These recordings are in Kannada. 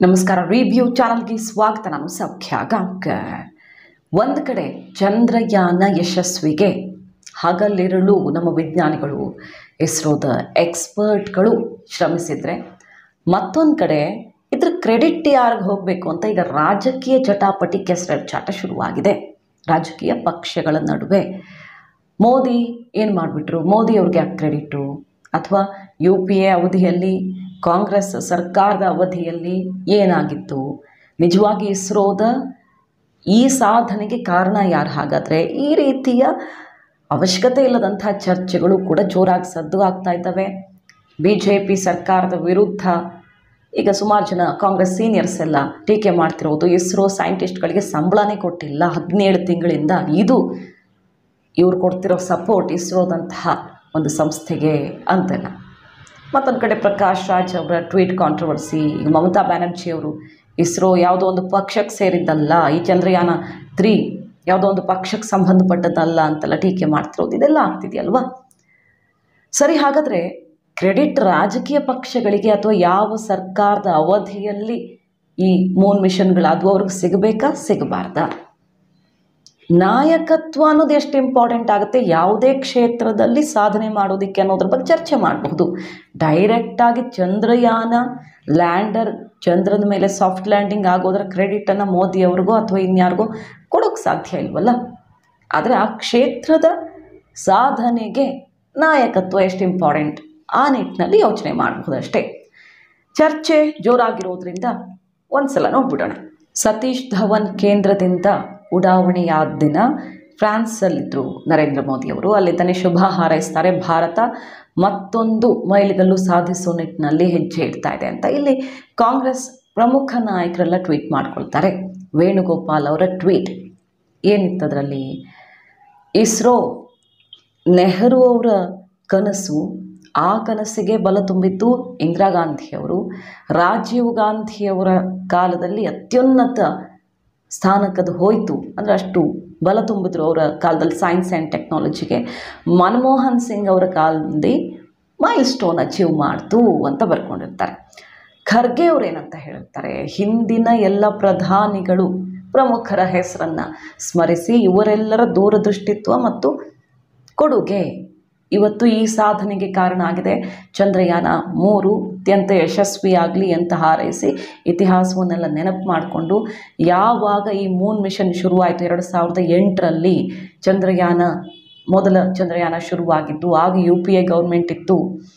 ನಮಸ್ಕಾರ. ರಿವ್ಯೂ ಚಾನಲ್ಗೆ ಸ್ವಾಗತ. ನಾನು ಸೌಖ್ಯ ಗಾಂವ್ಕರ್. ಒಂದು ಕಡೆ ಚಂದ್ರಯಾನ ಯಶಸ್ವಿಗೆ ಹಗಲಿರುಳು ನಮ್ಮ ವಿಜ್ಞಾನಿಗಳು, ಇಸ್ರೋದ ಎಕ್ಸ್ಪರ್ಟ್ಗಳು ಶ್ರಮಿಸಿದರೆ, ಮತ್ತೊಂದು ಕಡೆ ಇದ್ರ ಕ್ರೆಡಿಟ್ ಯಾರಿಗೆ ಹೋಗಬೇಕು ಅಂತ ಈಗ ರಾಜಕೀಯ ಜಟಾಪಟಿ ಕೆಸರಚಾಟ ಶುರುವಾಗಿದೆ. ರಾಜಕೀಯ ಪಕ್ಷಗಳ ನಡುವೆ ಮೋದಿ ಏನು ಮಾಡಿಬಿಟ್ರು, ಮೋದಿ ಅವ್ರಿಗೆ ಯಾಕೆ ಕ್ರೆಡಿಟು, ಅಥವಾ UPA ಅವಧಿಯಲ್ಲಿ ಕಾಂಗ್ರೆಸ್ ಸರ್ಕಾರದ ಅವಧಿಯಲ್ಲಿ ಏನಾಗಿತ್ತು, ನಿಜವಾಗಿ ಇಸ್ರೋದ ಈ ಸಾಧನೆಗೆ ಕಾರಣ ಯಾರು? ಹಾಗಾದರೆ ಈ ರೀತಿಯ ಅವಶ್ಯಕತೆ ಇಲ್ಲದಂಥ ಚರ್ಚೆಗಳು ಕೂಡ ಜೋರಾಗಿ ಸದ್ದು ಆಗ್ತಾ ಇದ್ದಾವೆ. BJP ಸರ್ಕಾರದ ವಿರುದ್ಧ ಈಗ ಸುಮಾರು ಜನ ಕಾಂಗ್ರೆಸ್ ಸೀನಿಯರ್ಸ್ ಎಲ್ಲ ಟೀಕೆ ಮಾಡ್ತಿರೋದು, ಇಸ್ರೋ ಸೈಂಟಿಸ್ಟ್ಗಳಿಗೆ ಸಂಬಳನೇ ಕೊಟ್ಟಿಲ್ಲ 17 ತಿಂಗಳಿಂದ, ಇದು ಇವ್ರು ಕೊಡ್ತಿರೋ ಸಪೋರ್ಟ್ ಇಸ್ರೋದಂತಹ ಒಂದು ಸಂಸ್ಥೆಗೆ ಅಂತೆಲ್ಲ. ಮತ್ತೊಂದು ಕಡೆ ಪ್ರಕಾಶ್ ರಾಜ್ ಅವರ ಟ್ವೀಟ್ ಕಾಂಟ್ರವರ್ಸಿ, ಈಗ ಮಮತಾ ಬ್ಯಾನರ್ಜಿ ಅವರು ಇಸ್ರೋ ಯಾವುದೋ ಒಂದು ಪಕ್ಷಕ್ಕೆ ಸೇರಿದ್ದಲ್ಲ, ಈ ಚಂದ್ರಯಾನ 3 ಯಾವುದೋ ಒಂದು ಪಕ್ಷಕ್ಕೆ ಸಂಬಂಧಪಟ್ಟದ್ದಲ್ಲ ಅಂತೆಲ್ಲ ಟೀಕೆ ಮಾಡ್ತಿರೋದು, ಇದೆಲ್ಲ ಆಗ್ತಿದೆಯಲ್ವಾ? ಸರಿ, ಹಾಗಾದರೆ ಕ್ರೆಡಿಟ್ ರಾಜಕೀಯ ಪಕ್ಷಗಳಿಗೆ ಅಥವಾ ಯಾವ ಸರ್ಕಾರದ ಅವಧಿಯಲ್ಲಿ ಈ ಮೂನ್ ಮಿಷನ್ಗಳಾದವು ಅವ್ರಿಗೆ ಸಿಗಬೇಕಾ, ಸಿಗಬಾರ್ದಾ? ನಾಯಕತ್ವ ಅನ್ನೋದು ಎಷ್ಟು ಇಂಪಾರ್ಟೆಂಟ್ ಆಗುತ್ತೆ ಯಾವುದೇ ಕ್ಷೇತ್ರದಲ್ಲಿ ಸಾಧನೆ ಮಾಡೋದಕ್ಕೆ ಅನ್ನೋದ್ರ ಬಗ್ಗೆ ಚರ್ಚೆ ಮಾಡಬಹುದು. ಡೈರೆಕ್ಟಾಗಿ ಚಂದ್ರಯಾನ ಲ್ಯಾಂಡರ್ ಚಂದ್ರನ ಮೇಲೆ ಸಾಫ್ಟ್ ಲ್ಯಾಂಡಿಂಗ್ ಆಗೋದ್ರ ಕ್ರೆಡಿಟನ್ನು ಮೋದಿಯವ್ರಿಗೋ ಅಥವಾ ಇನ್ಯಾರಿಗೋ ಕೊಡೋಕ್ಕೆ ಸಾಧ್ಯ ಇಲ್ವಲ್ಲ. ಆದರೆ ಆ ಕ್ಷೇತ್ರದ ಸಾಧನೆಗೆ ನಾಯಕತ್ವ ಎಷ್ಟು ಇಂಪಾರ್ಟೆಂಟ್, ಆ ನಿಟ್ಟಿನಲ್ಲಿ ಯೋಚನೆ ಮಾಡಬಹುದಷ್ಟೇ. ಚರ್ಚೆ ಜೋರಾಗಿರೋದ್ರಿಂದ ಒಂದು ಸಲ ನೋಡ್ಬಿಡೋಣ. ಸತೀಶ್ ಧವನ್ ಕೇಂದ್ರದಿಂದ ಉಡಾವಣೆಯಾದ ದಿನ ಫ್ರಾನ್ಸಲ್ಲಿದ್ದರು ನರೇಂದ್ರ ಮೋದಿಯವರು. ಅಲ್ಲಿದ್ದಾನೆ ಶುಭ ಹಾರೈಸ್ತಾರೆ. ಭಾರತ ಮತ್ತೊಂದು ಮೈಲಿಗಲ್ಲು ಸಾಧಿಸೋ ನಿಟ್ಟಿನಲ್ಲಿ ಹೆಜ್ಜೆ ಇಡ್ತಾ ಇದೆ ಅಂತ ಇಲ್ಲಿ ಕಾಂಗ್ರೆಸ್ ಪ್ರಮುಖ ನಾಯಕರೆಲ್ಲ ಟ್ವೀಟ್ ಮಾಡ್ಕೊಳ್ತಾರೆ. ವೇಣುಗೋಪಾಲ್ ಅವರ ಟ್ವೀಟ್ ಏನಿತ್ತದರಲ್ಲಿ, ಇಸ್ರೋ ನೆಹರು ಅವರ ಕನಸು, ಆ ಕನಸಿಗೆ ಬಲ ತುಂಬಿದ್ದು ಇಂದಿರಾ ಗಾಂಧಿಯವರು. ರಾಜೀವ್ ಗಾಂಧಿಯವರ ಕಾಲದಲ್ಲಿ ಅತ್ಯುನ್ನತ ಸ್ಥಾನಕ್ಕದು ಹೋಯಿತು, ಅಂದರೆ ಅಷ್ಟು ಬಲ ತುಂಬಿದ್ರು ಅವರ ಕಾಲದಲ್ಲಿ ಸೈನ್ಸ್ ಆ್ಯಂಡ್ ಟೆಕ್ನಾಲಜಿಗೆ. ಮನಮೋಹನ್ ಸಿಂಗ್ ಅವರ ಕಾಲದಲ್ಲಿ ಮೈಲ್ ಸ್ಟೋನ್ ಅಚೀವ್ ಮಾಡ್ತು ಅಂತ ಬರ್ಕೊಂಡಿರ್ತಾರೆ. ಖರ್ಗೆ ಅವರು ಏನಂತ ಹೇಳ್ತಾರೆ, ಹಿಂದಿನ ಎಲ್ಲ ಪ್ರಧಾನಿಗಳು ಪ್ರಮುಖರ ಹೆಸರನ್ನು ಸ್ಮರಿಸಿ ಇವರೆಲ್ಲರ ದೂರದೃಷ್ಟಿತ್ವ ಮತ್ತು ಕೊಡುಗೆ ಇವತ್ತು ಈ ಸಾಧನೆಗೆ ಕಾರಣ ಆಗಿದೆ. ಚಂದ್ರಯಾನ 3 ಅತ್ಯಂತ ಯಶಸ್ವಿಯಾಗಲಿ ಅಂತ ಹಾರೈಸಿ ಇತಿಹಾಸವನ್ನೆಲ್ಲ ನೆನಪು ಮಾಡಿಕೊಂಡು, ಯಾವಾಗ ಈ ಮೂನ್ ಮಿಷನ್ ಶುರುವಾಯಿತು 2008ರಲ್ಲಿ ಮೊದಲ ಚಂದ್ರಯಾನ ಶುರುವಾಗಿದ್ದು, ಆಗ UPA ಗೌರ್ಮೆಂಟ್ ಇತ್ತು.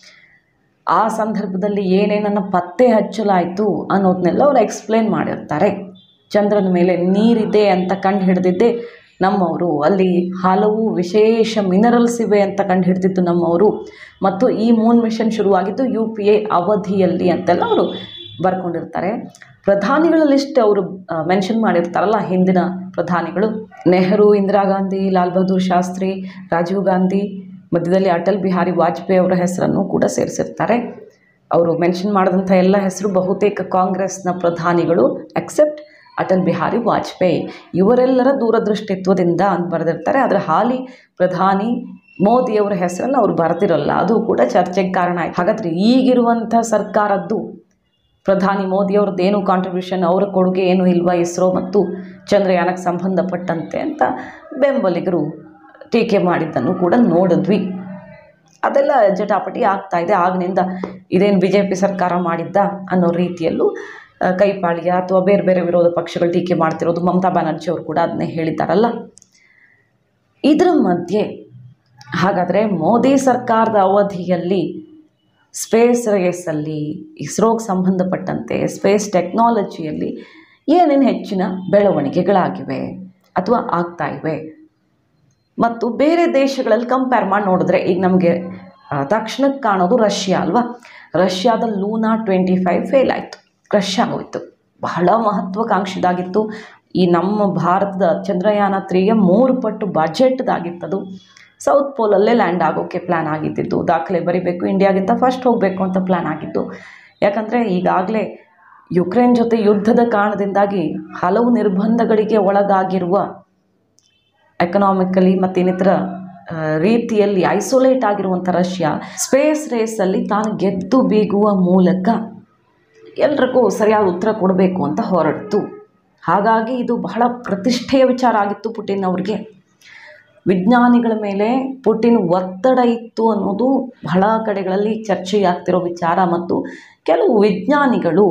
ಆ ಸಂದರ್ಭದಲ್ಲಿ ಏನೇನನ್ನು ಪತ್ತೆ ಹಚ್ಚಲಾಯಿತು ಅನ್ನೋದನ್ನೆಲ್ಲ ಅವರು ಎಕ್ಸ್ಪ್ಲೇನ್ ಮಾಡಿರ್ತಾರೆ. ಚಂದ್ರನ ಮೇಲೆ ನೀರಿದೆ ಅಂತ ಕಂಡು ಹಿಡಿದಿದ್ದೆ ನಮ್ಮವರು, ಅಲ್ಲಿ ಹಲವು ವಿಶೇಷ ಮಿನರಲ್ಸ್ ಇವೆ ಅಂತ ಕಂಡು ಹಿಡಿದಿದ್ದು ನಮ್ಮವರು, ಮತ್ತು ಈ ಮೂನ್ ಮಿಷನ್ ಶುರುವಾಗಿದ್ದು UPA ಅವಧಿಯಲ್ಲಿ ಅಂತೆಲ್ಲ ಅವರು ಬರ್ಕೊಂಡಿರ್ತಾರೆ. ಪ್ರಧಾನಿಗಳ ಲಿಸ್ಟ್ ಅವರು ಮೆನ್ಷನ್ ಮಾಡಿರ್ತಾರಲ್ಲ, ಹಿಂದಿನ ಪ್ರಧಾನಿಗಳು ನೆಹರು, ಇಂದಿರಾ ಗಾಂಧಿ, ಲಾಲ್ ಬಹದ್ದೂರ್ ಶಾಸ್ತ್ರಿ, ರಾಜೀವ್ ಗಾಂಧಿ, ಮಧ್ಯದಲ್ಲಿ ಅಟಲ್ ಬಿಹಾರಿ ವಾಜಪೇಯಿ ಅವರ ಹೆಸರನ್ನು ಕೂಡ ಸೇರಿಸಿರ್ತಾರೆ. ಅವರು ಮೆನ್ಷನ್ ಮಾಡಿದಂಥ ಎಲ್ಲ ಹೆಸರು ಬಹುತೇಕ ಕಾಂಗ್ರೆಸ್ನ ಪ್ರಧಾನಿಗಳು ಎಕ್ಸೆಪ್ಟ್ ಅಟಲ್ ಬಿಹಾರಿ ವಾಜಪೇಯಿ. ಇವರೆಲ್ಲರ ದೂರದೃಷ್ಟಿತ್ವದಿಂದ ಅಂತ ಬರೆದಿರ್ತಾರೆ. ಆದರೆ ಹಾಲಿ ಪ್ರಧಾನಿ ಮೋದಿಯವರ ಹೆಸರನ್ನು ಅವರು ಬರೆದಿರಲ್ಲ, ಅದು ಕೂಡ ಚರ್ಚೆಗೆ ಕಾರಣ ಆಯಿತು. ಹಾಗಾದರೆ ಈಗಿರುವಂಥ ಸರ್ಕಾರದ್ದು ಪ್ರಧಾನಿ ಮೋದಿಯವ್ರದ್ದು ಏನು ಕಾಂಟ್ರಿಬ್ಯೂಷನ್, ಅವರ ಕೊಡುಗೆ ಏನೂ ಇಲ್ವಾ ಇಸ್ರೋ ಮತ್ತು ಚಂದ್ರಯಾನಕ್ಕೆ ಸಂಬಂಧಪಟ್ಟಂತೆ ಅಂತ ಬೆಂಬಲಿಗರು ಟೀಕೆ ಮಾಡಿದ್ದನ್ನು ಕೂಡ ನೋಡಿದ್ವಿ. ಅದೆಲ್ಲ ಜಟಾಪಟಿ ಆಗ್ತಾ ಇದೆ. ಆಗಿನಿಂದ ಇದೇನು BJP ಸರ್ಕಾರ ಮಾಡಿದ್ದ ಅನ್ನೋ ರೀತಿಯಲ್ಲೂ ಕೈಪಾಳ್ಯ ಅಥವಾ ಬೇರೆ ಬೇರೆ ವಿರೋಧ ಪಕ್ಷಗಳು ಟೀಕೆ ಮಾಡ್ತಿರೋದು. ಮಮತಾ ಬ್ಯಾನರ್ಜಿ ಅವರು ಕೂಡ ಅದನ್ನೇ ಹೇಳಿದ್ದಾರಲ್ಲ. ಇದರ ಮಧ್ಯೆ ಹಾಗಾದರೆ ಮೋದಿ ಸರ್ಕಾರದ ಅವಧಿಯಲ್ಲಿ ಸ್ಪೇಸ್ ರೇಸಲ್ಲಿ ಇಸ್ರೋಗೆ ಸಂಬಂಧಪಟ್ಟಂತೆ ಸ್ಪೇಸ್ ಟೆಕ್ನಾಲಜಿಯಲ್ಲಿ ಏನೇನು ಹೆಚ್ಚಿನ ಬೆಳವಣಿಗೆಗಳಾಗಿವೆ ಅಥವಾ ಆಗ್ತಾ ಇವೆ, ಮತ್ತು ಬೇರೆ ದೇಶಗಳಲ್ಲಿ ಕಂಪೇರ್ ಮಾಡಿ ನೋಡಿದ್ರೆ ಈಗ ನಮಗೆ ತಕ್ಷಣಕ್ಕೆ ಕಾಣೋದು ರಷ್ಯಾ ಅಲ್ವಾ. ರಷ್ಯಾದ ಲೂನಾ 25 ಫೇಲ್ ಆಯಿತು, ಕ್ರಶ್ ಆಗೋಯ್ತು. ಬಹಳ ಮಹತ್ವಾಕಾಂಕ್ಷಿದಾಗಿತ್ತು. ಈ ನಮ್ಮ ಭಾರತದ ಚಂದ್ರಯಾನ 3ಗೆ 3 ಪಟ್ಟು ಬಜೆಟ್ದಾಗಿತ್ತದು. ಸೌತ್ ಪೋಲಲ್ಲೇ ಲ್ಯಾಂಡ್ ಆಗೋಕ್ಕೆ ಪ್ಲ್ಯಾನ್ ಆಗಿದ್ದು, ದಾಖಲೆ ಬರಿಬೇಕು, ಇಂಡಿಯಾಗಿಂತ ಫಸ್ಟ್ ಹೋಗಬೇಕು ಅಂತ ಪ್ಲ್ಯಾನ್ ಆಗಿದ್ದು. ಯಾಕಂದರೆ ಈಗಾಗಲೇ ಯುಕ್ರೇನ್ ಜೊತೆ ಯುದ್ಧದ ಕಾರಣದಿಂದಾಗಿ ಹಲವು ನಿರ್ಬಂಧಗಳಿಗೆ ಒಳಗಾಗಿರುವ, ಎಕನಾಮಿಕಲಿ ಮತ್ತು ಇನ್ನಿತರ ರೀತಿಯಲ್ಲಿ ಐಸೋಲೇಟ್ ಆಗಿರುವಂಥ ರಷ್ಯಾ ಸ್ಪೇಸ್ ರೇಸಲ್ಲಿ ತಾನು ಗೆದ್ದು ಬೀಗುವ ಮೂಲಕ ಎಲ್ರಿಗೂ ಸರಿಯಾದ ಉತ್ತರ ಕೊಡಬೇಕು ಅಂತ ಹೊರಡ್ತು. ಹಾಗಾಗಿ ಇದು ಬಹಳ ಪ್ರತಿಷ್ಠೆಯ ವಿಚಾರ ಆಗಿತ್ತು ಪುಟಿನ್ ಅವ್ರಿಗೆ. ವಿಜ್ಞಾನಿಗಳ ಮೇಲೆ ಪುಟಿನ್ ಒತ್ತಡ ಇತ್ತು ಅನ್ನೋದು ಬಹಳ ಕಡೆಗಳಲ್ಲಿ ಚರ್ಚೆಯಾಗ್ತಿರೋ ವಿಚಾರ. ಮತ್ತು ಕೆಲವು ವಿಜ್ಞಾನಿಗಳು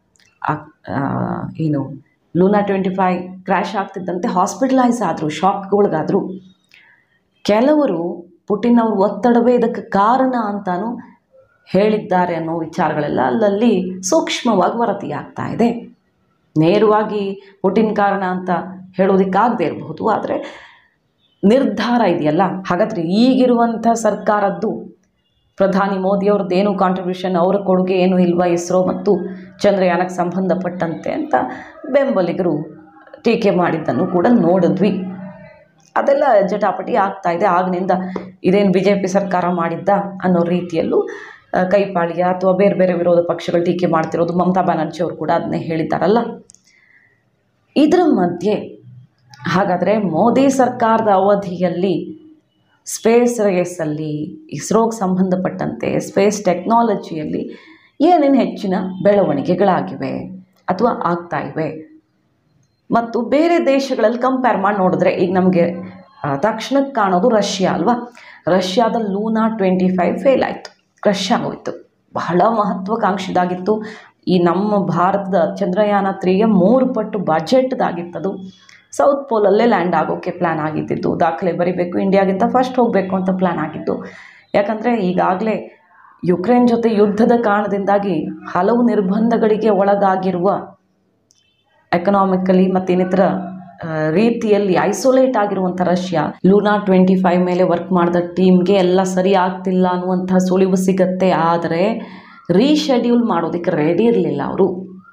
ಏನು ಲೂನಾ 25 ಕ್ರ್ಯಾಶ್ ಆಗ್ತಿದ್ದಂತೆ ಹಾಸ್ಪಿಟಲೈಸ್ ಆದರು, ಶಾಕ್ಗೊಳಗಾದರು. ಕೆಲವರು ಪುಟಿನ್ ಅವ್ರ ಒತ್ತಡವೇ ಇದಕ್ಕೆ ಕಾರಣ ಅಂತಾನು ಹೇಳಿದ್ದಾರೆ ಅನ್ನೋ ವಿಚಾರಗಳೆಲ್ಲ ಅಲ್ಲಲ್ಲಿ ಸೂಕ್ಷ್ಮವಾಗಿ ವರದಿಯಾಗ್ತಾ ಇದೆ. ನೇರವಾಗಿ ಪುಟಿನ್ ಕಾರಣ ಅಂತ ಹೇಳೋದಕ್ಕಾಗದೇ ಇರಬಹುದು, ಆದರೆ ನಿರ್ಧಾರ ಇದೆಯಲ್ಲ. ಹಾಗಾದರೆ ಈಗಿರುವಂಥ ಸರ್ಕಾರದ್ದು, ಪ್ರಧಾನಿ ಮೋದಿಯವ್ರದ್ದೇನು ಕಾಂಟ್ರಿಬ್ಯೂಷನ್, ಅವರ ಕೊಡುಗೆ ಏನು ಇಲ್ವಾ ಇಸ್ರೋ ಮತ್ತು ಚಂದ್ರಯಾನಕ್ಕೆ ಸಂಬಂಧಪಟ್ಟಂತೆ ಅಂತ ಬೆಂಬಲಿಗರು ಟೀಕೆ ಮಾಡಿದ್ದನ್ನು ಕೂಡ ನೋಡಿದ್ವಿ. ಅದೆಲ್ಲ ಜಟಾಪಟಿ ಆಗ್ತಾ ಇದೆ. ಆಗಿನಿಂದ ಇದೇನು BJP ಸರ್ಕಾರ ಮಾಡಿದ್ದ ಅನ್ನೋ ರೀತಿಯಲ್ಲೂ ಕೈಪಾಳ್ಯ ಅಥವಾ ಬೇರೆ ಬೇರೆ ವಿರೋಧ ಪಕ್ಷಗಳು ಟೀಕೆ ಮಾಡ್ತಿರೋದು. ಮಮತಾ ಬ್ಯಾನರ್ಜಿ ಅವರು ಕೂಡ ಅದನ್ನೇ ಹೇಳಿದ್ದಾರಲ್ಲ. ಇದರ ಮಧ್ಯೆ ಹಾಗಾದರೆ ಮೋದಿ ಸರ್ಕಾರದ ಅವಧಿಯಲ್ಲಿ ಸ್ಪೇಸ್ ರೇಸಲ್ಲಿ, ಇಸ್ರೋಗೆ ಸಂಬಂಧಪಟ್ಟಂತೆ ಸ್ಪೇಸ್ ಟೆಕ್ನಾಲಜಿಯಲ್ಲಿ ಏನೇನು ಹೆಚ್ಚಿನ ಬೆಳವಣಿಗೆಗಳಾಗಿವೆ ಅಥವಾ ಆಗ್ತಾ ಇವೆ ಮತ್ತು ಬೇರೆ ದೇಶಗಳಲ್ಲಿ ಕಂಪೇರ್ ಮಾಡಿ ನೋಡಿದ್ರೆ ಈಗ ನಮಗೆ ತಕ್ಷಣಕ್ಕೆ ಕಾಣೋದು ರಷ್ಯಾ ಅಲ್ವಾ. ರಷ್ಯಾದ ಲೂನಾ 25 ಫೇಲ್ ಆಯಿತು, ಕ್ರಶ್ ಆಗೋಯಿತು. ಬಹಳ ಮಹತ್ವಾಕಾಂಕ್ಷಿದಾಗಿತ್ತು. ಈ ನಮ್ಮ ಭಾರತದ ಚಂದ್ರಯಾನ 3ಗೆ 3 ಪಟ್ಟು ಬಜೆಟ್ದಾಗಿತ್ತದು. ಸೌತ್ ಪೋಲಲ್ಲೇ ಲ್ಯಾಂಡ್ ಆಗೋಕ್ಕೆ ಪ್ಲ್ಯಾನ್ ಆಗಿದ್ದು, ದಾಖಲೆ ಬರಿಬೇಕು, ಇಂಡಿಯಾಗಿಂತ ಫಸ್ಟ್ ಹೋಗಬೇಕು ಅಂತ ಪ್ಲ್ಯಾನ್ ಆಗಿದ್ದು. ಯಾಕಂದರೆ ಈಗಾಗಲೇ ಯುಕ್ರೇನ್ ಜೊತೆ ಯುದ್ಧದ ಕಾರಣದಿಂದಾಗಿ ಹಲವು ನಿರ್ಬಂಧಗಳಿಗೆ ಒಳಗಾಗಿರುವ, ಎಕನಾಮಿಕಲಿ ಮತ್ತು ಇನ್ನಿತರ ರೀತಿಯಲ್ಲಿ ಐಸೋಲೇಟ್ ಆಗಿರುವಂಥ ರಷ್ಯಾ ಲೂನಾ 25 ಮೇಲೆ ವರ್ಕ್ ಮಾಡಿದ ಟೀಮ್ಗೆ ಎಲ್ಲ ಸರಿ ಆಗ್ತಿಲ್ಲ ಅನ್ನುವಂಥ ಸುಳಿವು ಸಿಗತ್ತೆ. ಆದರೆ ರೀಶೆಡ್ಯೂಲ್ ಮಾಡೋದಕ್ಕೆ ರೆಡಿ ಇರಲಿಲ್ಲ ಅವರು.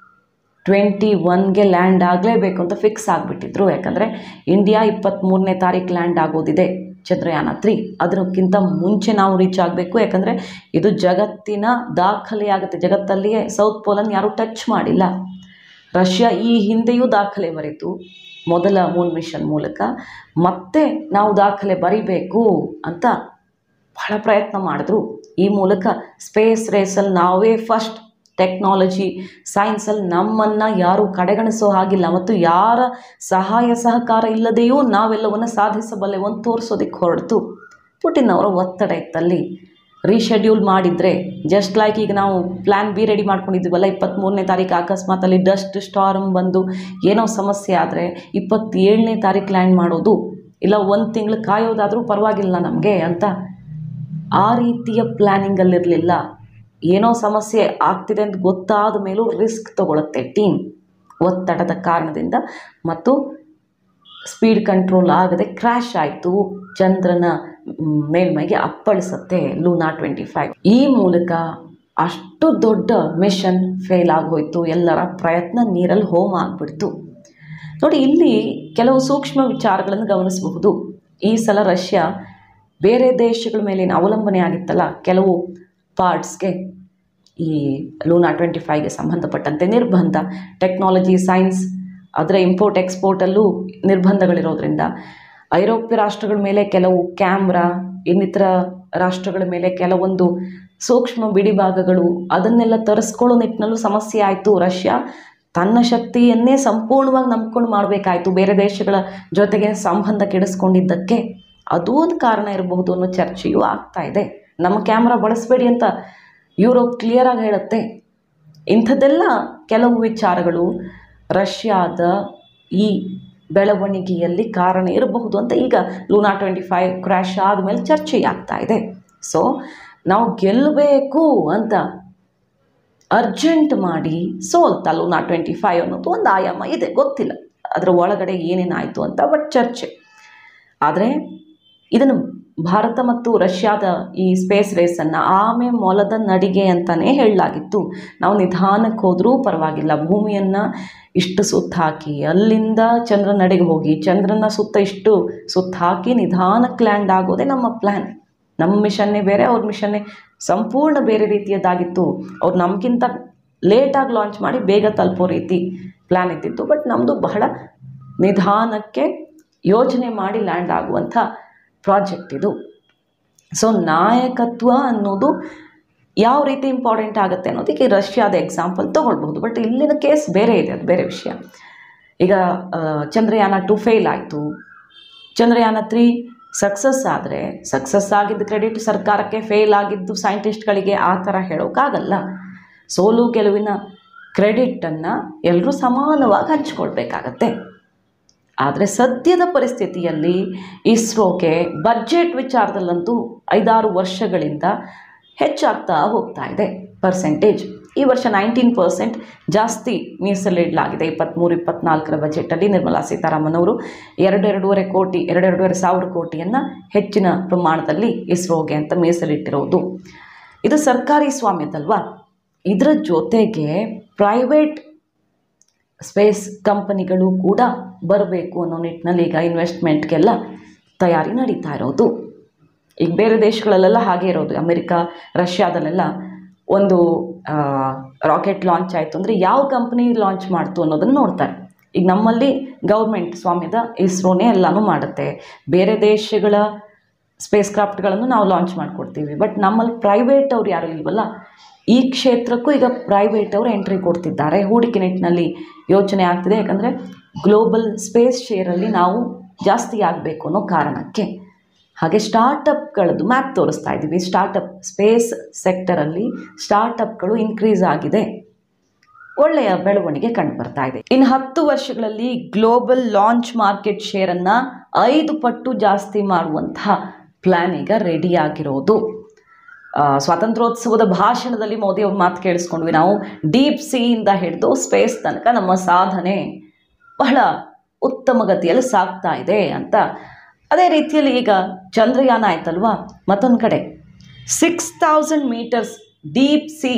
21ಗೆ ಲ್ಯಾಂಡ್ ಆಗಲೇಬೇಕು ಅಂತ ಫಿಕ್ಸ್ ಆಗಿಬಿಟ್ಟಿದ್ರು. ಯಾಕಂದರೆ ಇಂಡಿಯಾ 23ನೇ ತಾರೀಕು ಲ್ಯಾಂಡ್ ಆಗೋದಿದೆ ಚಂದ್ರಯಾನ 3. ಅದಕ್ಕಿಂತ ಮುಂಚೆ ನಾವು ರೀಚ್ ಆಗಬೇಕು. ಯಾಕಂದರೆ ಇದು ಜಗತ್ತಿನ ದಾಖಲೆ ಆಗುತ್ತೆ. ಜಗತ್ತಲ್ಲಿಯೇ ಸೌತ್ ಪೋಲನ್ನು ಯಾರೂ ಟಚ್ ಮಾಡಿಲ್ಲ. ರಷ್ಯಾ ಈ ಹಿಂದೆಯೂ ದಾಖಲೆ ಬರೀತು ಮೊದಲ ಮೂನ್ ಮಿಷನ್ ಮೂಲಕ. ಮತ್ತೆ ನಾವು ದಾಖಲೆ ಬರಿಬೇಕು ಅಂತ ಬಹಳ ಪ್ರಯತ್ನ ಮಾಡಿದ್ರು. ಈ ಮೂಲಕ ಸ್ಪೇಸ್ ರೇಸಲ್ಲಿ ನಾವೇ ಫಸ್ಟ್, ಟೆಕ್ನಾಲಜಿ ಸೈನ್ಸಲ್ಲಿ ನಮ್ಮನ್ನು ಯಾರೂ ಕಡೆಗಣಿಸೋ ಹಾಗಿಲ್ಲ ಮತ್ತು ಯಾರ ಸಹಾಯ ಸಹಕಾರ ಇಲ್ಲದೆಯೂ ನಾವೆಲ್ಲವನ್ನು ಸಾಧಿಸಬಲ್ಲೆವು ಅಂತ ತೋರಿಸೋದಕ್ಕೆ ಹೊರಡ್ತು. ಪುಟಿನ್ ಅವರ ಒತ್ತಡ ಇತ್ತಲ್ಲಿ. ರೀಶೆಡ್ಯೂಲ್ ಮಾಡಿದರೆ ಜಸ್ಟ್ ಲೈಕ್ ಈಗ ನಾವು ಪ್ಲ್ಯಾನ್ ಬಿ ರೆಡಿ ಮಾಡ್ಕೊಂಡಿದ್ದೀವಲ್ಲ, 23ನೇ ತಾರೀಕು ಅಕಸ್ಮಾತಲ್ಲಿ ಡಸ್ಟ್ ಸ್ಟಾರ್ಮ್ ಬಂದು ಏನೋ ಸಮಸ್ಯೆ ಆದರೆ 27ನೇ ತಾರೀಕು ಲ್ಯಾಂಡ್ ಮಾಡೋದು, ಇಲ್ಲ 1 ತಿಂಗಳು ಕಾಯೋದಾದರೂ ಪರವಾಗಿಲ್ಲ ನಮಗೆ ಅಂತ ಆ ರೀತಿಯ ಪ್ಲ್ಯಾನಿಂಗಲ್ಲಿರಲಿಲ್ಲ. ಏನೋ ಸಮಸ್ಯೆ ಆಗ್ತಿದೆ ಅಂತ ಗೊತ್ತಾದ ಮೇಲೂ ರಿಸ್ಕ್ ತಗೊಳುತ್ತೆ ಟೀಮ್ ಒತ್ತಡದ ಕಾರಣದಿಂದ. ಮತ್ತು ಸ್ಪೀಡ್ ಕಂಟ್ರೋಲ್ ಆಗದೆ ಕ್ರ್ಯಾಶ್ ಆಯಿತು. ಚಂದ್ರನ ಮೇಲ್ಮೈಗೆ ಅಪ್ಪಳಿಸುತ್ತೆ ಲೂನಾ 25. ಈ ಮೂಲಕ ಅಷ್ಟು ದೊಡ್ಡ ಮಿಷನ್ ಫೇಲ್ ಆಗೋಯ್ತು. ಎಲ್ಲರ ಪ್ರಯತ್ನ ನೀರಲ್ಲಿ ಹೋಮ ಆಗಿಬಿಡ್ತು. ನೋಡಿ, ಇಲ್ಲಿ ಕೆಲವು ಸೂಕ್ಷ್ಮ ವಿಚಾರಗಳನ್ನು ಗಮನಿಸಬಹುದು. ಈ ಸಲ ರಷ್ಯಾ ಬೇರೆ ದೇಶಗಳ ಮೇಲಿನ ಅವಲಂಬನೆ ಆಗಿತ್ತಲ್ಲ, ಕೆಲವು ಪಾರ್ಟ್ಸ್ಗೆ ಈ ಲೂನಾ 25ಗೆ ಸಂಬಂಧಪಟ್ಟಂತೆ ನಿರ್ಬಂಧ, ಟೆಕ್ನಾಲಜಿ ಸೈನ್ಸ್ ಅದರ ಇಂಪೋರ್ಟ್ ಎಕ್ಸ್ಪೋರ್ಟಲ್ಲೂ ನಿರ್ಬಂಧಗಳಿರೋದ್ರಿಂದ ಐರೋಪ್ಯ ರಾಷ್ಟ್ರಗಳ ಮೇಲೆ ಕೆಲವು ಕ್ಯಾಮ್ರಾ, ಇನ್ನಿತರ ರಾಷ್ಟ್ರಗಳ ಮೇಲೆ ಕೆಲವೊಂದು ಸೂಕ್ಷ್ಮ ಬಿಡಿಭಾಗಗಳು, ಅದನ್ನೆಲ್ಲ ತರಿಸ್ಕೊಳ್ಳೋ ನಿಟ್ಟಿನಲ್ಲೂ ಸಮಸ್ಯೆ ಆಯಿತು. ರಷ್ಯಾ ತನ್ನ ಶಕ್ತಿಯನ್ನೇ ಸಂಪೂರ್ಣವಾಗಿ ನಂಬ್ಕೊಂಡು ಮಾಡಬೇಕಾಯಿತು ಬೇರೆ ದೇಶಗಳ ಜೊತೆಗೆ ಸಂಬಂಧ ಕೆಡಿಸ್ಕೊಂಡಿದ್ದಕ್ಕೆ. ಅದೂ ಒಂದು ಕಾರಣ ಇರಬಹುದು ಅನ್ನೋ ಚರ್ಚೆಯೂ ಆಗ್ತಾ ಇದೆ. ನಮ್ಮ ಕ್ಯಾಮ್ರಾ ಬಳಸಬೇಡಿ ಅಂತ ಯುರೋಪ್ ಕ್ಲಿಯರಾಗಿ ಹೇಳುತ್ತೆ. ಇಂಥದ್ದೆಲ್ಲ ಕೆಲವು ವಿಚಾರಗಳು ರಷ್ಯಾದ ಈ ಬೆಳವಣಿಗೆಯಲ್ಲಿ ಕಾರಣ ಇರಬಹುದು ಅಂತ ಈಗ ಲೂನಾ 25 ಕ್ರ್ಯಾಶ್ ಆದಮೇಲೆ ಚರ್ಚೆಯಾಗ್ತಾ ಇದೆ. ಸೊ ನಾವು ಗೆಲ್ಲಬೇಕು ಅಂತ ಅರ್ಜೆಂಟ್ ಮಾಡಿ ಸೋಲ್ತಾ ಲೂನಾ 25 ಅನ್ನೋದು ಒಂದು ಆಯಾಮ ಇದೆ. ಗೊತ್ತಿಲ್ಲ ಅದರ ಒಳಗಡೆ ಏನೇನಾಯಿತು ಅಂತ, ಬಟ್ ಚರ್ಚೆ. ಆದರೆ ಇದನ್ನು ಭಾರತ ಮತ್ತು ರಷ್ಯಾದ ಈ ಸ್ಪೇಸ್ ರೇಸನ್ನು ಆಮೆ ಮೊಲದ ನಡಿಗೆ ಅಂತಲೇ ಹೇಳಲಾಗಿತ್ತು. ನಾವು ನಿಧಾನಕ್ಕೆ ಹೋದರೂ ಪರವಾಗಿಲ್ಲ, ಭೂಮಿಯನ್ನು ಇಷ್ಟು ಸುತ್ತ ಹಾಕಿ ಅಲ್ಲಿಂದ ಚಂದ್ರನ ನಡೆಗೆ ಹೋಗಿ ಚಂದ್ರನ ಸುತ್ತ ಇಷ್ಟು ಸುತ್ತ ಹಾಕಿ ನಿಧಾನಕ್ಕೆ ಲ್ಯಾಂಡ್ ಆಗೋದೇ ನಮ್ಮ ಪ್ಲ್ಯಾನ್. ನಮ್ಮ ಮಿಷನ್ನೇ ಬೇರೆ, ಅವ್ರ ಮಿಷನ್ನೇ ಸಂಪೂರ್ಣ ಬೇರೆ ರೀತಿಯದ್ದಾಗಿತ್ತು. ಅವ್ರು ನಮಗಿಂತ ಲೇಟಾಗಿ ಲಾಂಚ್ ಮಾಡಿ ಬೇಗ ತಲುಪೋ ರೀತಿ ಪ್ಲ್ಯಾನ್ ಇದ್ದಿತ್ತು. ಬಟ್ ನಮ್ಮದು ಬಹಳ ನಿಧಾನಕ್ಕೆ ಯೋಜನೆ ಮಾಡಿ ಲ್ಯಾಂಡ್ ಆಗುವಂಥ ಪ್ರಾಜೆಕ್ಟ್ ಇದು. ಸೊ ನಾಯಕತ್ವ ಅನ್ನೋದು ಯಾವ ರೀತಿ ಇಂಪಾರ್ಟೆಂಟ್ ಆಗುತ್ತೆ ಅನ್ನೋದಕ್ಕೆ ರಷ್ಯಾದ ಎಕ್ಸಾಂಪಲ್ ತೊಗೊಳ್ಬಹುದು. ಬಟ್ ಇಲ್ಲಿನ ಕೇಸ್ ಬೇರೆ ಇದೆ, ಅದು ಬೇರೆ ವಿಷಯ. ಈಗ ಚಂದ್ರಯಾನ 2 ಫೇಲ್ ಆಯಿತು, ಚಂದ್ರಯಾನ 3 ಸಕ್ಸಸ್ ಆದರೆ ಸಕ್ಸಸ್ ಆಗಿದ್ದು ಕ್ರೆಡಿಟ್ ಸರ್ಕಾರಕ್ಕೆ, ಫೇಲ್ ಆಗಿದ್ದು ಸೈಂಟಿಸ್ಟ್ಗಳಿಗೆ, ಆ ಥರ ಹೇಳೋಕ್ಕಾಗಲ್ಲ. ಸೋಲು ಗೆಲುವಿನ ಕ್ರೆಡಿಟನ್ನು ಎಲ್ಲರೂ ಸಮಾನವಾಗಿ ಹಂಚ್ಕೊಳ್ಬೇಕಾಗತ್ತೆ. ಆದರೆ ಸದ್ಯದ ಪರಿಸ್ಥಿತಿಯಲ್ಲಿ ಇಸ್ರೋಗೆ ಬಡ್ಜೆಟ್ ವಿಚಾರದಲ್ಲಂತೂ 5-6 ವರ್ಷಗಳಿಂದ ಹೆಚ್ಚಾಗ್ತಾ ಹೋಗ್ತಾ ಇದೆ ಪರ್ಸೆಂಟೇಜ್. ಈ ವರ್ಷ 19% ಜಾಸ್ತಿ ಮೀಸಲಿಡಲಾಗಿದೆ. 23-24 ಬಜೆಟಲ್ಲಿ ನಿರ್ಮಲಾ ಸೀತಾರಾಮನ್ ಅವರು 2.5 ಸಾವಿರ ಕೋಟಿಯನ್ನು ಹೆಚ್ಚಿನ ಪ್ರಮಾಣದಲ್ಲಿ ಇಸ್ರೋಗೆ ಅಂತ ಮೀಸಲಿಟ್ಟಿರೋದು. ಇದು ಸರ್ಕಾರಿ ಸ್ವಾಮ್ಯದಲ್ವಾ. ಇದರ ಜೊತೆಗೆ ಪ್ರೈವೇಟ್ ಸ್ಪೇಸ್ ಕಂಪನಿಗಳು ಕೂಡ ಬರಬೇಕು ಅನ್ನೋ ನಿಟ್ಟಿನಲ್ಲಿ ಈಗ ಇನ್ವೆಸ್ಟ್ಮೆಂಟ್ಗೆಲ್ಲ ತಯಾರಿ ನಡೀತಾ ಇರೋದು. ಈಗ ಬೇರೆ ದೇಶಗಳಲ್ಲೆಲ್ಲ ಹಾಗೆ ಇರೋದು. ಅಮೆರಿಕ, ರಷ್ಯಾದಲ್ಲೆಲ್ಲ ಒಂದು ರಾಕೆಟ್ ಲಾಂಚ್ ಆಯಿತು ಅಂದರೆ ಯಾವ ಕಂಪ್ನಿ ಲಾಂಚ್ ಮಾಡ್ತು ಅನ್ನೋದನ್ನು ನೋಡ್ತಾರೆ. ಈಗ ನಮ್ಮಲ್ಲಿ ಗೌರ್ಮೆಂಟ್ ಸ್ವಾಮ್ಯದ ಇಸ್ರೋನೇ ಎಲ್ಲನೂ ಮಾಡುತ್ತೆ. ಬೇರೆ ದೇಶಗಳ ಸ್ಪೇಸ್ ಕ್ರಾಫ್ಟ್ಗಳನ್ನು ನಾವು ಲಾಂಚ್ ಮಾಡಿಕೊಡ್ತೀವಿ. ಬಟ್ ನಮ್ಮಲ್ಲಿ ಪ್ರೈವೇಟ್ ಅವ್ರು ಯಾರು ಇಲ್ವಲ್ಲ. ಈ ಕ್ಷೇತ್ರಕ್ಕೂ ಈಗ ಪ್ರೈವೇಟ್ ಅವರು ಎಂಟ್ರಿ ಕೊಡ್ತಿದ್ದಾರೆ. ಹೂಡಿಕೆ ನಿಟ್ಟಿನಲ್ಲಿ ಯೋಚನೆ ಆಗ್ತಿದೆ. ಯಾಕಂದರೆ ಗ್ಲೋಬಲ್ ಸ್ಪೇಸ್ ಶೇರಲ್ಲಿ ನಾವು ಜಾಸ್ತಿ ಆಗಬೇಕು ಅನ್ನೋ ಕಾರಣಕ್ಕೆ. ಹಾಗೆ ಸ್ಟಾರ್ಟಪ್ಗಳದ್ದು ಮ್ಯಾಪ್ ತೋರಿಸ್ತಾ ಇದ್ದೀವಿ. ಸ್ಪೇಸ್ ಸೆಕ್ಟರಲ್ಲಿ ಸ್ಟಾರ್ಟಪ್ಗಳು ಇನ್ಕ್ರೀಸ್ ಆಗಿದೆ, ಒಳ್ಳೆಯ ಬೆಳವಣಿಗೆ ಕಂಡು ಬರ್ತಾ ಇದೆ. ಇನ್ನು 10 ವರ್ಷಗಳಲ್ಲಿ ಗ್ಲೋಬಲ್ ಲಾಂಚ್ ಮಾರ್ಕೆಟ್ ಶೇರನ್ನು 5 ಪಟ್ಟು ಜಾಸ್ತಿ ಮಾಡುವಂತಹ ಪ್ಲ್ಯಾನ್ ಈಗ ರೆಡಿಯಾಗಿರೋದು. ಸ್ವಾತಂತ್ರ್ಯೋತ್ಸವದ ಭಾಷಣದಲ್ಲಿ ಮೋದಿ ಅವ್ರ ಮಾತು ಕೇಳಿಸ್ಕೊಂಡ್ವಿ ನಾವು. ಡೀಪ್ ಸಿಯಿಂದ ಹಿಡಿದು ಸ್ಪೇಸ್ ತನಕ ನಮ್ಮ ಸಾಧನೆ ಬಹಳ ಉತ್ತಮ ಗತಿಯಲ್ಲಿ ಸಾಗ್ತಾ ಇದೆ ಅಂತ. ಅದೇ ರೀತಿಯಲ್ಲಿ ಈಗ ಚಂದ್ರಯಾನ ಆಯ್ತಲ್ವಾ, ಮತ್ತೊಂದು ಕಡೆ 6000 ಮೀಟರ್ಸ್ ಡೀಪ್ ಸಿ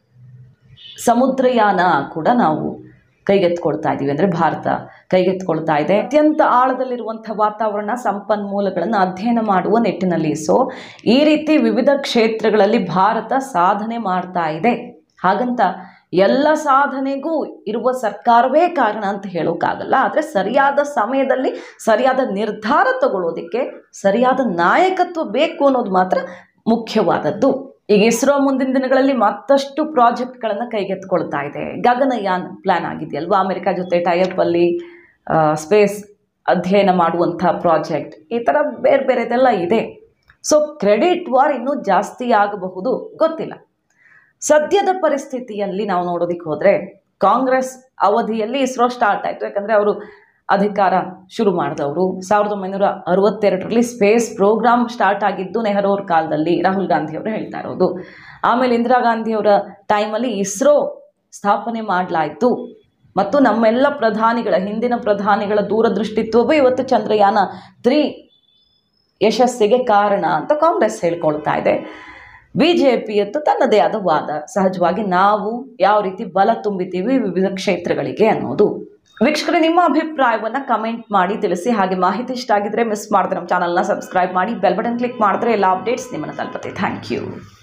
ಸಮುದ್ರಯಾನ ಕೂಡ ನಾವು ಕೈಗೆತ್ಕೊಳ್ತಾ ಇದ್ದೀವಿ. ಅಂದರೆ ಭಾರತ ಕೈಗೆತ್ಕೊಳ್ತಾ ಇದೆ. ಅತ್ಯಂತ ಆಳದಲ್ಲಿರುವಂಥ ವಾತಾವರಣ ಸಂಪನ್ಮೂಲಗಳನ್ನು ಅಧ್ಯಯನ ಮಾಡುವ ನಿಟ್ಟಿನಲ್ಲಿ. ಸೊ ಈ ರೀತಿ ವಿವಿಧ ಕ್ಷೇತ್ರಗಳಲ್ಲಿ ಭಾರತ ಸಾಧನೆ ಮಾಡ್ತಾ ಇದೆ. ಹಾಗಂತ ಎಲ್ಲ ಸಾಧನೆಗೂ ಇರುವ ಸರ್ಕಾರವೇ ಕಾರಣ ಅಂತ ಹೇಳೋಕ್ಕಾಗಲ್ಲ. ಆದರೆ ಸರಿಯಾದ ಸಮಯದಲ್ಲಿ ಸರಿಯಾದ ನಿರ್ಧಾರ ತಗೊಳ್ಳೋದಕ್ಕೆ ಸರಿಯಾದ ನಾಯಕತ್ವ ಬೇಕು ಅನ್ನೋದು ಮಾತ್ರ ಮುಖ್ಯವಾದದ್ದು. ಈಗ ಇಸ್ರೋ ಮುಂದಿನ ದಿನಗಳಲ್ಲಿ ಮತ್ತಷ್ಟು ಪ್ರಾಜೆಕ್ಟ್ಗಳನ್ನು ಕೈಗೆತ್ಕೊಳ್ತಾ ಇದೆ. ಗಗನಯಾನ್ ಪ್ಲ್ಯಾನ್ ಆಗಿದೆಯಲ್ವಾ, ಅಮೆರಿಕ ಜೊತೆ ಟೈಅಪ್ ಅಲ್ಲಿ ಸ್ಪೇಸ್ ಅಧ್ಯಯನ ಮಾಡುವಂಥ ಪ್ರಾಜೆಕ್ಟ್, ಈ ಥರ ಬೇರೆ ಬೇರೆದೆಲ್ಲ ಇದೆ. ಸೊ ಕ್ರೆಡಿಟ್ ವಾರ್ ಇನ್ನೂ ಜಾಸ್ತಿ ಆಗಬಹುದು, ಗೊತ್ತಿಲ್ಲ. ಸದ್ಯದ ಪರಿಸ್ಥಿತಿಯಲ್ಲಿ ನಾವು ನೋಡೋದಕ್ಕೆ ಹೋದರೆ ಕಾಂಗ್ರೆಸ್ ಅವಧಿಯಲ್ಲಿ ಇಸ್ರೋ ಸ್ಟಾರ್ಟ್ ಆಯಿತು. ಯಾಕಂದರೆ ಅವರು ಅಧಿಕಾರ ಶುರು ಮಾಡಿದವರು 1962ರಲ್ಲಿ ಸ್ಪೇಸ್ ಪ್ರೋಗ್ರಾಮ್ ಸ್ಟಾರ್ಟ್ ಆಗಿದ್ದು ನೆಹರು ಅವ್ರ ಕಾಲದಲ್ಲಿ, ರಾಹುಲ್ ಗಾಂಧಿ ಅವರು ಹೇಳ್ತಾ ಇರೋದು. ಆಮೇಲೆ ಇಂದಿರಾ ಗಾಂಧಿಯವರ ಟೈಮಲ್ಲಿ ಇಸ್ರೋ ಸ್ಥಾಪನೆ ಮಾಡಲಾಯಿತು. ಮತ್ತು ನಮ್ಮೆಲ್ಲ ಹಿಂದಿನ ಪ್ರಧಾನಿಗಳ ದೂರದೃಷ್ಟಿತ್ವವೇ ಇವತ್ತು ಚಂದ್ರಯಾನ 3 ಯಶಸ್ಸಿಗೆ ಕಾರಣ ಅಂತ ಕಾಂಗ್ರೆಸ್ ಹೇಳ್ಕೊಳ್ತಾ ಇದೆ. ಬಿಜೆಪಿಯತ್ತು ತನ್ನದೇ ಆದ ವಾದ. ಸಹಜವಾಗಿ ನಾವು ಯಾವ ರೀತಿ ಬಲ ತುಂಬಿತೀವಿ ವಿವಿಧ ಕ್ಷೇತ್ರಗಳಿಗೆ ಅನ್ನೋದು. ವೀಕ್ಷಕರೇ, ನಿಮ್ಮ ಅಭಿಪ್ರಾಯವನ್ನು ಕಮೆಂಟ್ ಮಾಡಿ ತಿಳಿಸಿ. ಹಾಗೆ ಮಾಹಿತಿ ಇಷ್ಟ ಆಗಿದ್ರೆ ಮಿಸ್ ಮಾಡಿದ್ರೆ ನಮ್ಮ ಚಾನಲ್ನ ಸಬ್ಸ್ಕ್ರೈಬ್ ಮಾಡಿ, ಬೆಲ್ ಬಟನ್ ಕ್ಲಿಕ್ ಮಾಡಿದ್ರೆ ಎಲ್ಲ ಅಪ್ಡೇಟ್ಸ್ ನಿಮ್ಮನ್ನು ತಲುಪುತ್ತೆ. Thank you.